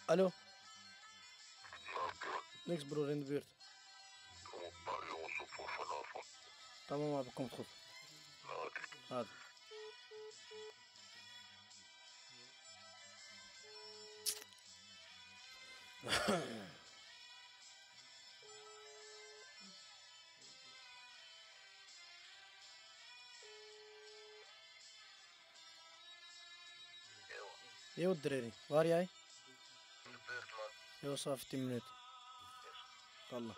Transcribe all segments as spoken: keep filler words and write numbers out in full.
Hallo? Niks broer, in de buurt. Tamam abi, komt goed. Hadi. Yo Dreri, waar jij? In de buurt man. Yo, zo even tien minuten. Kallah.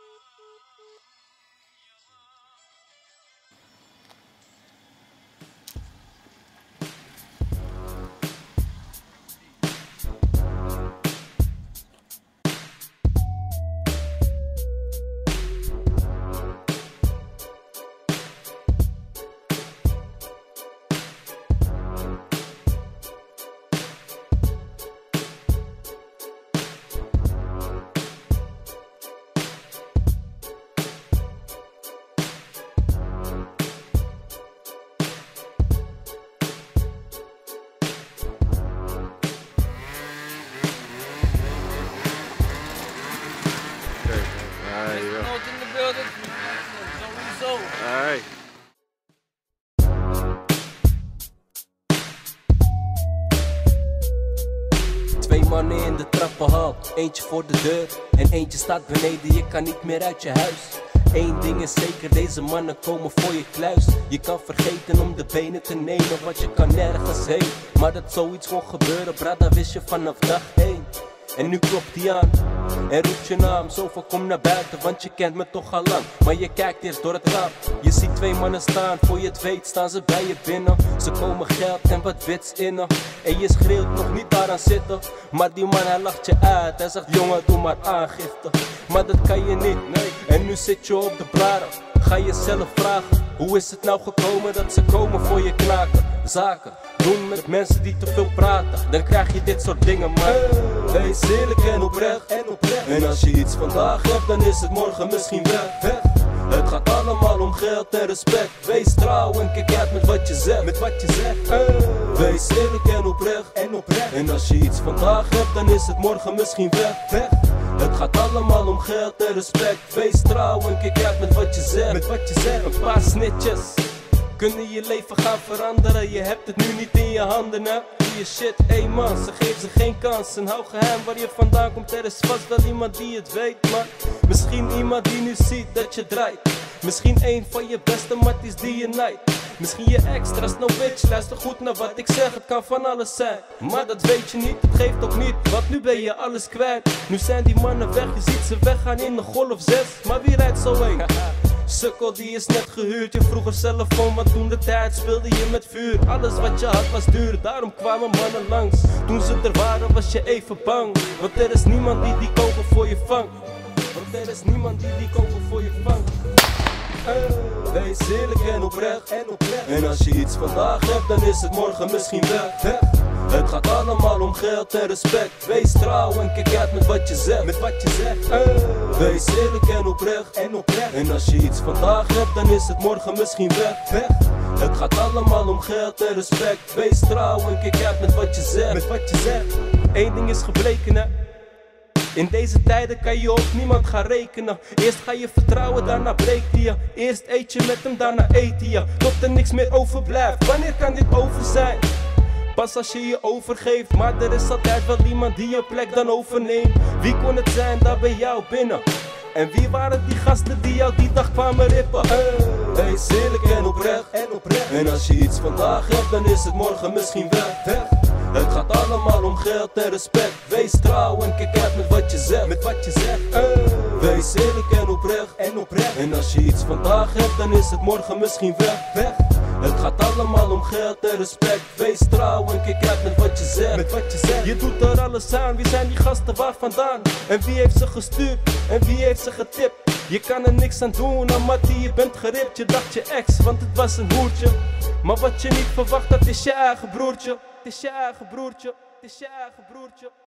Nood in de building. Sowieso. Hey. Twee mannen in de trappenhal, eentje voor de deur en eentje staat beneden, je kan niet meer uit je huis. Eén ding is zeker, deze mannen komen voor je kluis. Je kan vergeten om de benen te nemen, want je kan nergens heen. Maar dat zoiets kon gebeuren, brad, dat wist je vanaf dag één. En nu klopt hij aan en roept je naam, zo van kom naar buiten, want je kent me toch al lang. Maar je kijkt eerst door het raam, je ziet twee mannen staan, voor je het weet staan ze bij je binnen. Ze komen geld en wat wits innen, en je schreeuwt nog niet daaraan zitten. Maar die man hij lacht je uit, hij zegt jongen doe maar aangifte. Maar dat kan je niet, nee, en nu zit je op de blaren. Ga jezelf vragen, hoe is het nou gekomen dat ze komen voor je knaken? Zaken doen met mensen die te veel praten, dan krijg je dit soort dingen, maar wees eerlijk en oprecht, en oprecht. En als je iets vandaag hebt, dan is het morgen misschien weg, weg. Het gaat allemaal om geld en respect. Wees trouw en kijk uit met wat je zegt, met wat je zegt. Wees eerlijk en oprecht, en oprecht. En als je iets vandaag hebt, dan is het morgen misschien weg, weg. Het gaat allemaal om geld en respect. Wees trouw en kijk uit met wat je zegt, met wat je zegt. Een paar snitjes kunnen je leven gaan veranderen. Je hebt het nu niet in je handen, hè. Doe je shit, ey man, ze geven ze geen kans. En hou geheim waar je vandaan komt, er is vast wel iemand die het weet. Maar misschien iemand die nu ziet dat je draait. Misschien een van je beste matties die je nijdt. Misschien je extra no bitch, luister goed naar wat ik zeg, het kan van alles zijn. Maar dat weet je niet, het geeft ook niet, want nu ben je alles kwijt. Nu zijn die mannen weg, je ziet ze weggaan in de golf zes. Maar wie rijdt zo heen? Sukkel die is net gehuurd, je vroeg er zelf om, want toen de tijd speelde je met vuur. Alles wat je had was duur, daarom kwamen mannen langs. Toen ze er waren was je even bang, want er is niemand die die kogel voor je vangt. Want er is niemand die die kogel voor je vangt. Wees eerlijk en oprecht, en oprecht. En als je iets vandaag hebt, dan is het morgen misschien weg, weg. Het gaat allemaal om geld en respect. Wees trouw en kijk uit met wat je zegt, met wat je zegt. Wees eerlijk en oprecht, en oprecht. En als je iets vandaag hebt, dan is het morgen misschien weg, weg. Het gaat allemaal om geld en respect. Wees trouw en kijk uit met wat je zegt, met wat je zegt. Eén ding is gebleken, hè. In deze tijden kan je op niemand gaan rekenen. Eerst ga je vertrouwen, daarna breekt hij je. Eerst eet je met hem, daarna eet hij je. Tot er niks meer overblijft, wanneer kan dit over zijn? Pas als je je overgeeft, maar er is altijd wel iemand die je plek dan overneemt. Wie kon het zijn daar bij jou binnen? En wie waren die gasten die jou die dag kwamen rippen? Wees eerlijk en oprecht, en oprecht. En als je iets vandaag hebt, dan is het morgen misschien weg, weg. Het gaat allemaal om geld en respect. Wees trouw en kijk uit met wat je zegt, met wat je zegt. Wees eerlijk en oprecht, en oprecht. En als je iets vandaag hebt, dan is het morgen misschien weg, weg. Het gaat allemaal om geld en respect. Wees trouw en kijk uit met wat je zegt, met wat je zegt. Je doet er alles aan, wie zijn die gasten waar vandaan? En wie heeft ze gestuurd en wie heeft ze getipt? Je kan er niks aan doen, Amati, je bent geript. Je dacht je ex, want het was een hoertje. Maar wat je niet verwacht, dat is je eigen broertje. Het is je eigen broertje, het is je eigen broertje.